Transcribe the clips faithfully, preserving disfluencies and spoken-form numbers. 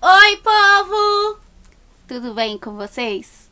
Oi, povo! Tudo bem com vocês?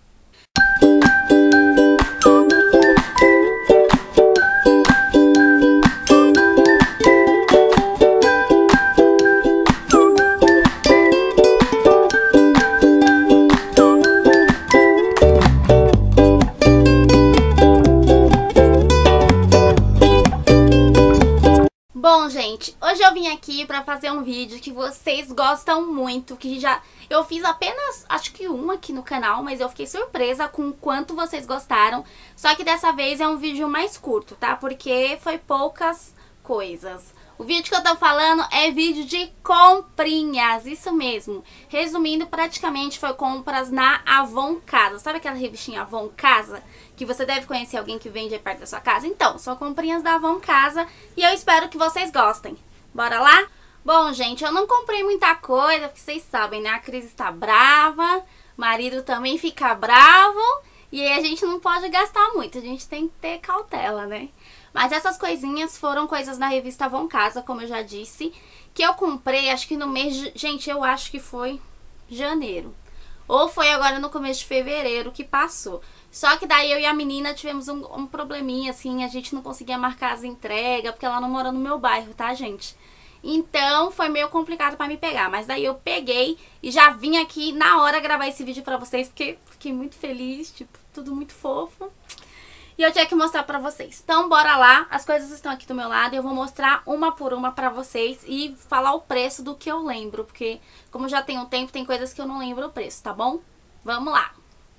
Bom, gente, hoje eu vim aqui pra fazer um vídeo que vocês gostam muito, que já eu fiz apenas, acho que um aqui no canal, mas eu fiquei surpresa com o quanto vocês gostaram. Só que dessa vez é um vídeo mais curto, tá? Porque foi poucas coisas. O vídeo que eu tô falando é vídeo de comprinhas, isso mesmo. Resumindo, praticamente foi compras na Avon Casa. Sabe aquela revistinha Avon Casa? Que você deve conhecer alguém que vende aí perto da sua casa? Então, são comprinhas da Avon Casa e eu espero que vocês gostem. Bora lá? Bom, gente, eu não comprei muita coisa, porque vocês sabem, né? A Cris está brava, marido também fica bravo e aí a gente não pode gastar muito, a gente tem que ter cautela, né? Mas essas coisinhas foram coisas na revista Avon Casa, como eu já disse, que eu comprei, acho que no mês de... Gente, eu acho que foi janeiro. Ou foi agora no começo de fevereiro que passou. Só que daí eu e a menina tivemos um, um probleminha, assim, a gente não conseguia marcar as entregas, porque ela não mora no meu bairro, tá, gente? Então foi meio complicado pra me pegar, mas daí eu peguei e já vim aqui na hora gravar esse vídeo pra vocês, porque fiquei muito feliz, tipo, tudo muito fofo. E eu tinha que mostrar pra vocês. Então bora lá, as coisas estão aqui do meu lado e eu vou mostrar uma por uma pra vocês e falar o preço do que eu lembro, porque como já tem um tempo, tem coisas que eu não lembro o preço, tá bom? Vamos lá.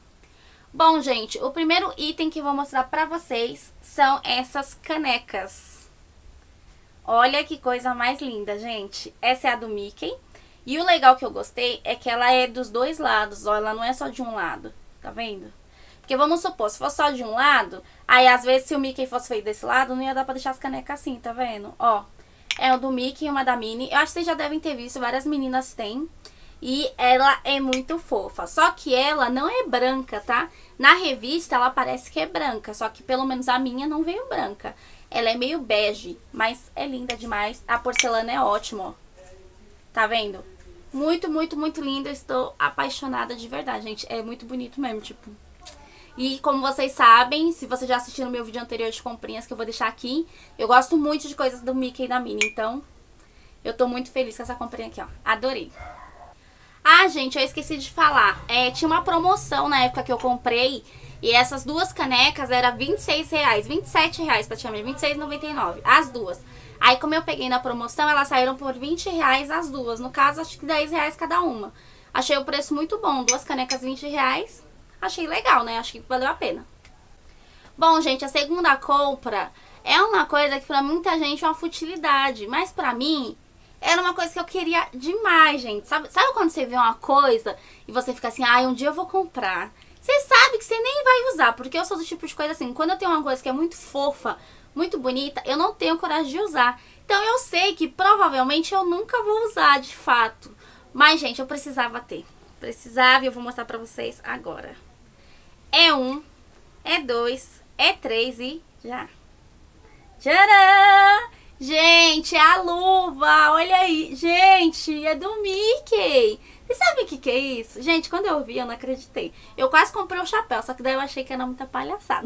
Bom, gente, o primeiro item que eu vou mostrar pra vocês são essas canecas. Olha que coisa mais linda, gente. Essa é a do Mickey. E o legal que eu gostei é que ela é dos dois lados, ó, ela não é só de um lado, tá vendo? Porque vamos supor, se fosse só de um lado, aí às vezes se o Mickey fosse feito desse lado, não ia dar pra deixar as canecas assim, tá vendo? Ó, é o do Mickey e uma da Minnie. Eu acho que vocês já devem ter visto, várias meninas têm. E ela é muito fofa, só que ela não é branca, tá? Na revista ela parece que é branca, só que pelo menos a minha não veio branca. Ela é meio bege, mas é linda demais. A porcelana é ótima, ó. Tá vendo? Muito, muito, muito linda. Eu estou apaixonada de verdade, gente. É muito bonito mesmo, tipo... E como vocês sabem, se vocês já assistiram o meu vídeo anterior de comprinhas, que eu vou deixar aqui, eu gosto muito de coisas do Mickey e da Minnie, então eu tô muito feliz com essa comprinha aqui, ó. Adorei. Ah, gente, eu esqueci de falar. É, tinha uma promoção na época que eu comprei e essas duas canecas eram vinte e seis reais, vinte e sete reais praticamente, vinte e seis reais e noventa e nove centavos, as duas. Aí como eu peguei na promoção, elas saíram por vinte reais as duas, no caso acho que dez reais cada uma. Achei o preço muito bom, duas canecas vinte reais. Achei legal, né? Acho que valeu a pena. Bom, gente, a segunda compra é uma coisa que pra muita gente é uma futilidade. Mas pra mim, era uma coisa que eu queria demais, gente. Sabe, sabe quando você vê uma coisa e você fica assim, ai, ah, um dia eu vou comprar. Você sabe que você nem vai usar, porque eu sou do tipo de coisa assim, quando eu tenho uma coisa que é muito fofa, muito bonita, eu não tenho coragem de usar. Então eu sei que provavelmente eu nunca vou usar, de fato. Mas, gente, eu precisava ter. Precisava e eu vou mostrar pra vocês agora. É um, é dois, é três e já. Tcharam! Gente, é a luva, olha aí. Gente, é do Mickey. Você sabe o que que é isso? Gente, quando eu vi, eu não acreditei. Eu quase comprei o chapéu, só que daí eu achei que era muita palhaçada.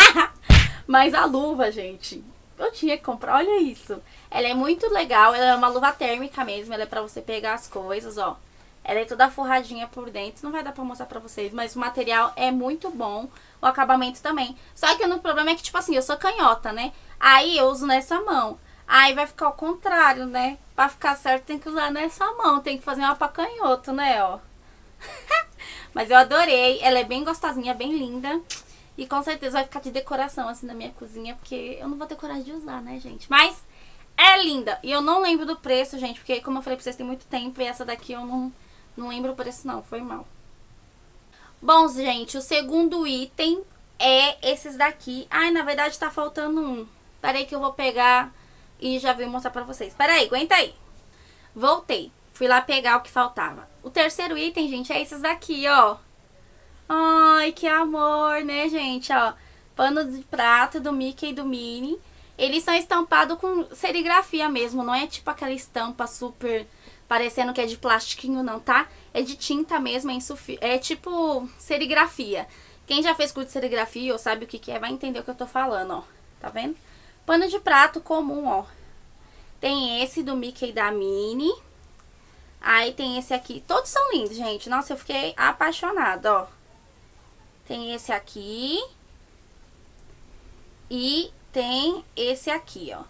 Mas a luva, gente, eu tinha que comprar, olha isso. Ela é muito legal, ela é uma luva térmica mesmo, ela é pra você pegar as coisas, ó. Ela é toda forradinha por dentro, não vai dar pra mostrar pra vocês, mas o material é muito bom, o acabamento também. Só que o único problema é que, tipo assim, eu sou canhota, né? Aí eu uso nessa mão. Aí vai ficar ao contrário, né? Pra ficar certo tem que usar nessa mão, tem que fazer uma pra canhoto, né, ó. Mas eu adorei, ela é bem gostosinha, bem linda. E com certeza vai ficar de decoração, assim, na minha cozinha, porque eu não vou ter coragem de usar, né, gente? Mas é linda. E eu não lembro do preço, gente, porque como eu falei pra vocês, tem muito tempo e essa daqui eu não... Não lembro o preço não, foi mal. Bom, gente, o segundo item é esses daqui. Ai, na verdade tá faltando um. Peraí que eu vou pegar e já vou mostrar pra vocês. Peraí, aguenta aí. Voltei. Fui lá pegar o que faltava. O terceiro item, gente, é esses daqui, ó. Ai, que amor, né, gente, ó. Pano de prato do Mickey e do Minnie. Eles são estampados com serigrafia mesmo, não é tipo aquela estampa super parecendo que é de plastiquinho, não, tá? É de tinta mesmo, é, insufi é tipo serigrafia. Quem já fez curso de serigrafia ou sabe o que que é, vai entender o que eu tô falando, ó. Tá vendo? Pano de prato comum, ó. Tem esse do Mickey e da Minnie. Aí tem esse aqui. Todos são lindos, gente. Nossa, eu fiquei apaixonada, ó. Tem esse aqui. E tem esse aqui, ó.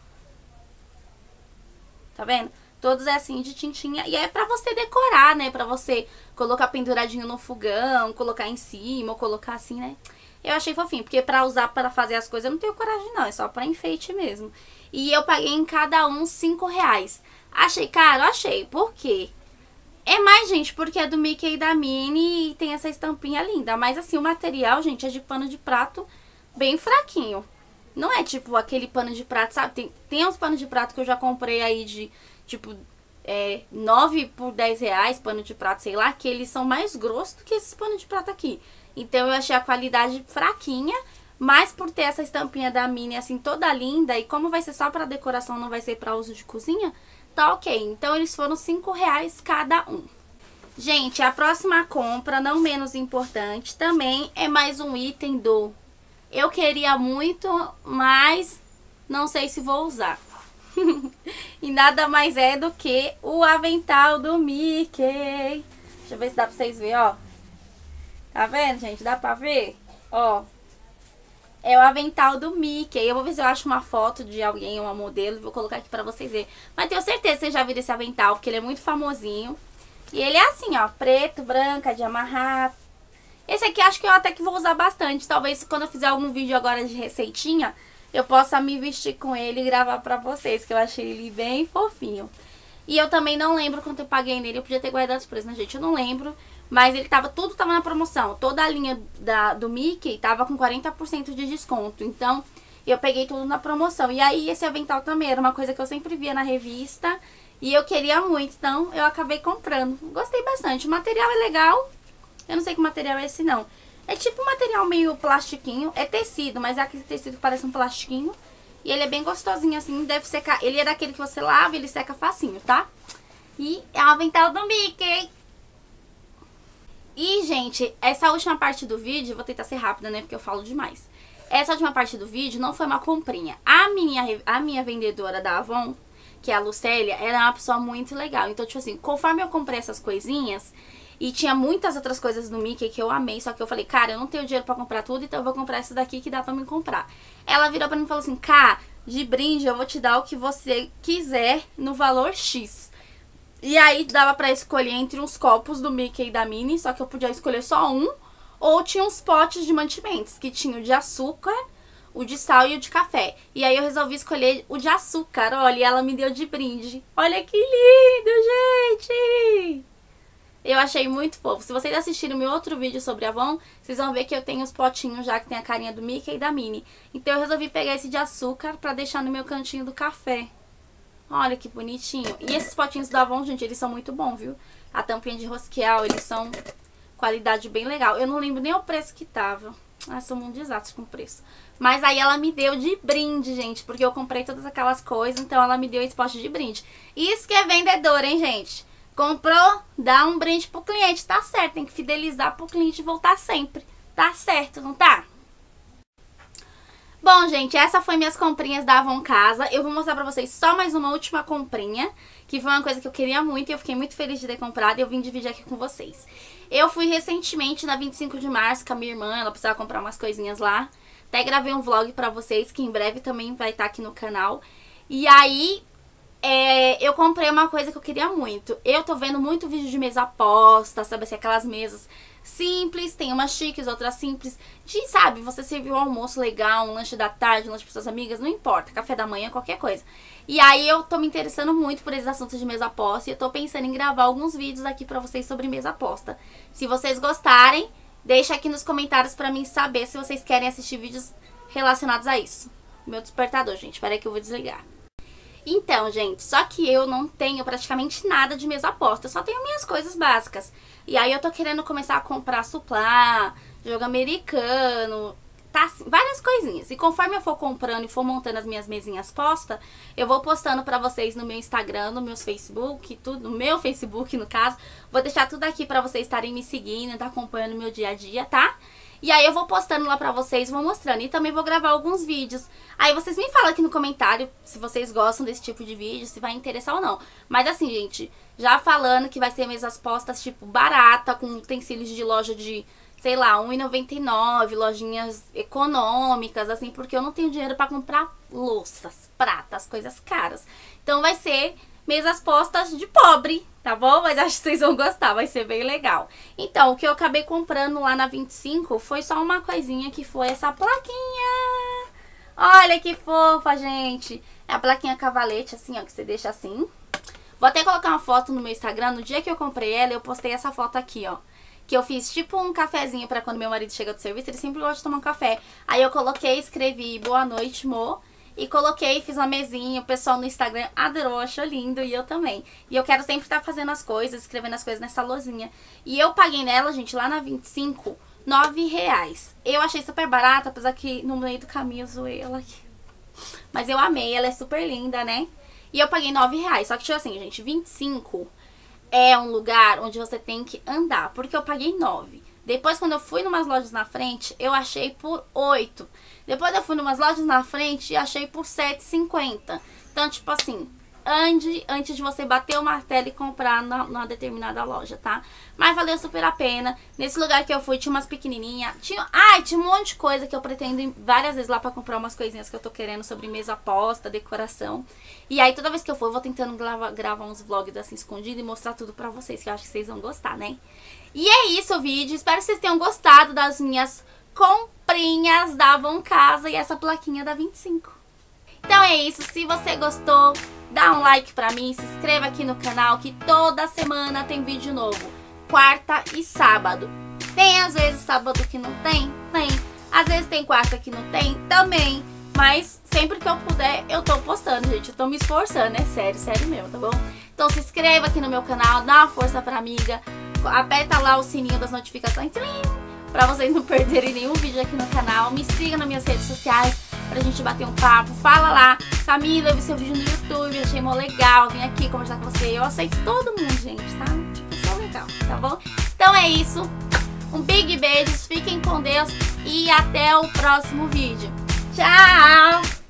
Tá vendo? Todos é assim de tintinha. E é pra você decorar, né? Pra você colocar penduradinho no fogão, colocar em cima ou colocar assim, né? Eu achei fofinho, porque pra usar pra fazer as coisas eu não tenho coragem não. É só pra enfeite mesmo. E eu paguei em cada um cinco reais. Achei caro? Achei. Por quê? É mais, gente, porque é do Mickey e da Minnie e tem essa estampinha linda. Mas assim, o material, gente, é de pano de prato bem fraquinho. Não é tipo aquele pano de prato, sabe? Tem, tem uns panos de prato que eu já comprei aí de, tipo, é, nove por dez reais, pano de prato, sei lá, que eles são mais grossos do que esses panos de prato aqui. Então eu achei a qualidade fraquinha, mas por ter essa estampinha da Minnie assim toda linda, e como vai ser só pra decoração, não vai ser pra uso de cozinha, tá ok. Então eles foram cinco reais cada um. Gente, a próxima compra, não menos importante, também é mais um item do eu queria muito, mas não sei se vou usar. E nada mais é do que o avental do Mickey. Deixa eu ver se dá pra vocês verem, ó. Tá vendo, gente? Dá pra ver? Ó. É o avental do Mickey. Eu vou ver se eu acho uma foto de alguém, uma modelo, e vou colocar aqui pra vocês verem. Mas tenho certeza que vocês já viram esse avental, porque ele é muito famosinho. E ele é assim, ó, preto, branca, de amarrar. Esse aqui acho que eu até que vou usar bastante. Talvez quando eu fizer algum vídeo agora de receitinha, eu possa me vestir com ele e gravar pra vocês, que eu achei ele bem fofinho. E eu também não lembro quanto eu paguei nele. Eu podia ter guardado os preços, né, gente? Eu não lembro. Mas ele tava, tudo tava na promoção. Toda a linha da, do Mickey tava com quarenta por cento de desconto. Então, eu peguei tudo na promoção. E aí, esse avental também era uma coisa que eu sempre via na revista. E eu queria muito, então eu acabei comprando. Gostei bastante. O material é legal. Eu não sei que material é esse, não. É tipo um material meio plastiquinho. É tecido, mas é aquele tecido que parece um plastiquinho. E ele é bem gostosinho, assim. Deve secar. Ele é daquele que você lava e ele seca facinho, tá? E é o avental do Mickey. E, gente, essa última parte do vídeo, vou tentar ser rápida, né, porque eu falo demais. Essa última parte do vídeo não foi uma comprinha. A minha, a minha vendedora da Avon, que é a Lucélia, ela é uma pessoa muito legal. Então, tipo assim, conforme eu comprei essas coisinhas, e tinha muitas outras coisas do Mickey que eu amei, só que eu falei, cara, eu não tenho dinheiro pra comprar tudo, então eu vou comprar essa daqui que dá pra me comprar. Ela virou pra mim e falou assim, cá, de brinde eu vou te dar o que você quiser no valor X. E aí dava pra escolher entre uns copos do Mickey e da Minnie, só que eu podia escolher só um. Ou tinha uns potes de mantimentos, que tinha o de açúcar, o de sal e o de café. E aí eu resolvi escolher o de açúcar, olha, e ela me deu de brinde. Olha que lindo, gente! Eu achei muito fofo. Se vocês assistirem meu outro vídeo sobre Avon, vocês vão ver que eu tenho os potinhos já que tem a carinha do Mickey e da Minnie. Então eu resolvi pegar esse de açúcar pra deixar no meu cantinho do café. Olha que bonitinho. E esses potinhos da Avon, gente, eles são muito bons, viu? A tampinha de rosqueal, eles são qualidade bem legal. Eu não lembro nem o preço que tava. Ah, sou um desastre com preço. Mas aí ela me deu de brinde, gente, porque eu comprei todas aquelas coisas, então ela me deu esse pote de brinde. Isso que é vendedor, hein, gente? Comprou, dá um brinde pro cliente, tá certo. Tem que fidelizar pro cliente voltar sempre. Tá certo, não tá? Bom, gente, essa foi minhas comprinhas da Avon Casa. Eu vou mostrar pra vocês só mais uma última comprinha, que foi uma coisa que eu queria muito e eu fiquei muito feliz de ter comprado e eu vim dividir aqui com vocês. Eu fui recentemente na vinte e cinco de março com a minha irmã, ela precisava comprar umas coisinhas lá. Até gravei um vlog pra vocês, que em breve também vai estar aqui no canal. E aí, é, eu comprei uma coisa que eu queria muito. Eu tô vendo muito vídeo de mesa posta, sabe assim, aquelas mesas simples, tem umas chiques, outras simples. De, sabe, você serviu um almoço legal, um lanche da tarde, um lanche para suas amigas, não importa, café da manhã, qualquer coisa. E aí eu tô me interessando muito por esses assuntos de mesa posta e eu tô pensando em gravar alguns vídeos aqui pra vocês sobre mesa posta. Se vocês gostarem, deixa aqui nos comentários pra mim saber se vocês querem assistir vídeos relacionados a isso. Meu despertador, gente, espera aí que eu vou desligar. Então, gente, só que eu não tenho praticamente nada de mesa posta, eu só tenho minhas coisas básicas. E aí eu tô querendo começar a comprar suplá, jogo americano, tá assim, várias coisinhas. E conforme eu for comprando e for montando as minhas mesinhas posta, eu vou postando pra vocês no meu Instagram, no meu Facebook, tudo, no meu Facebook no caso. Vou deixar tudo aqui pra vocês estarem me seguindo, tá acompanhando o meu dia a dia, tá? E aí eu vou postando lá pra vocês, vou mostrando. E também vou gravar alguns vídeos. Aí vocês me falam aqui no comentário se vocês gostam desse tipo de vídeo, se vai interessar ou não. Mas assim, gente, já falando que vai ser mesas postas tipo barata, com utensílios de loja de, sei lá, um real e noventa e nove, lojinhas econômicas, assim, porque eu não tenho dinheiro pra comprar louças, pratas, coisas caras. Então vai ser mesas postas de pobre, tá bom? Mas acho que vocês vão gostar, vai ser bem legal. Então, o que eu acabei comprando lá na vinte e cinco foi só uma coisinha, que foi essa plaquinha. Olha que fofa, gente. É a plaquinha cavalete, assim, ó, que você deixa assim. Vou até colocar uma foto no meu Instagram. No dia que eu comprei ela, eu postei essa foto aqui, ó. Que eu fiz tipo um cafezinho pra quando meu marido chega do serviço, ele sempre gosta de tomar um café. Aí eu coloquei, escrevi boa noite, Mo. E coloquei, fiz uma mesinha, o pessoal no Instagram adorou, achou lindo, e eu também. E eu quero sempre estar fazendo as coisas, escrevendo as coisas nessa lozinha. E eu paguei nela, gente, lá na vinte e cinco, nove reais. Eu achei super barata, apesar que no meio do caminho eu zoei ela aqui. Mas eu amei, ela é super linda, né? E eu paguei nove reais, só que tipo assim, gente, vinte e cinco é um lugar onde você tem que andar, porque eu paguei nove. Depois, quando eu fui numas lojas na frente, eu achei por oito. Depois eu fui numas lojas na frente e achei por sete e cinquenta. Então, tipo assim, ande antes de você bater o martelo e comprar na, numa determinada loja, tá? Mas valeu super a pena. Nesse lugar que eu fui, tinha umas pequenininhas. Tinha, ai, tinha um monte de coisa que eu pretendo ir várias vezes lá pra comprar umas coisinhas que eu tô querendo sobre mesa posta, decoração. E aí, toda vez que eu for, eu vou tentando gravar, gravar uns vlogs assim, escondidos e mostrar tudo pra vocês, que eu acho que vocês vão gostar, né? E é isso o vídeo. Espero que vocês tenham gostado das minhas comprinhas da Avon Casa e essa plaquinha da vinte e cinco. Então é isso. Se você gostou, dá um like pra mim, se inscreva aqui no canal, que toda semana tem vídeo novo. Quarta e sábado. Tem às vezes sábado que não tem? Tem. Às vezes tem quarta que não tem? Também. Mas sempre que eu puder, eu tô postando, gente. Eu tô me esforçando, é sério, sério mesmo, tá bom? Então se inscreva aqui no meu canal, dá uma força pra amiga. Aperta lá o sininho das notificações pra vocês não perderem nenhum vídeo aqui no canal. Me siga nas minhas redes sociais pra gente bater um papo. Fala lá, Camila, eu vi seu vídeo no YouTube, achei mó legal, vim aqui conversar com você. Eu aceito todo mundo, gente, tá? Tipo, só legal, tá bom? Então é isso. Um big beijo, fiquem com Deus e até o próximo vídeo. Tchau!